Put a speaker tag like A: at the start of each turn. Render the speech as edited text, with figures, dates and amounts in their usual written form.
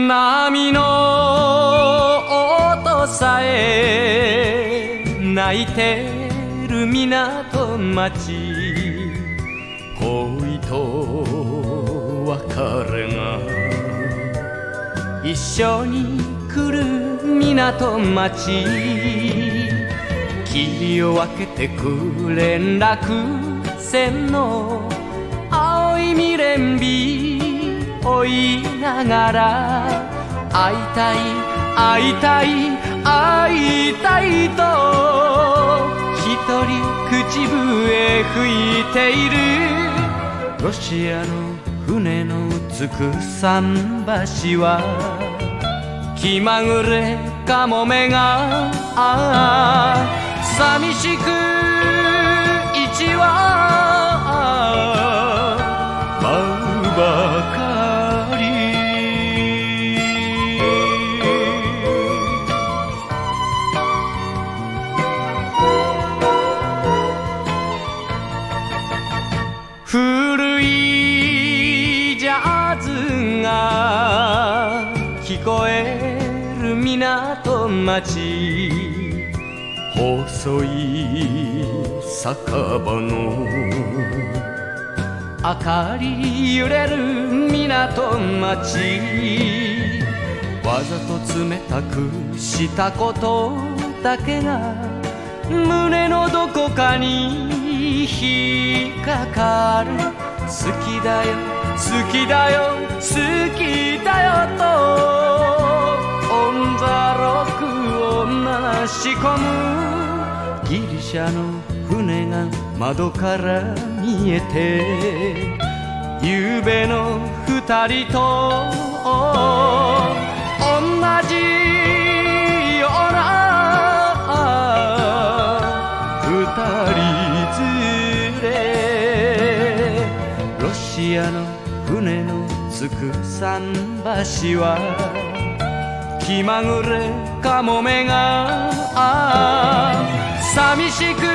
A: 波の音さえ泣いてる港町、恋と別れが一緒に来る港町、霧を分けてく連絡船の青い未練日追いながら、会いたい会いたい会いたいと一人口笛吹いている。ロシアの船のつく桟橋は気まぐれかもめが寂しく一羽舞うばかり。古いジャズが聞こえる港町、細い酒場の明かり揺れる港町、わざと冷たくしたことだけが胸のどこかに引っかかる。好きだよ好きだよ好きだよとオンザロックを鳴らし込む。ギリシャの船が窓から見えて、夕べの二人と同じような二人連れ。ロシアの船のつく桟橋は気まぐれかもめが寂しく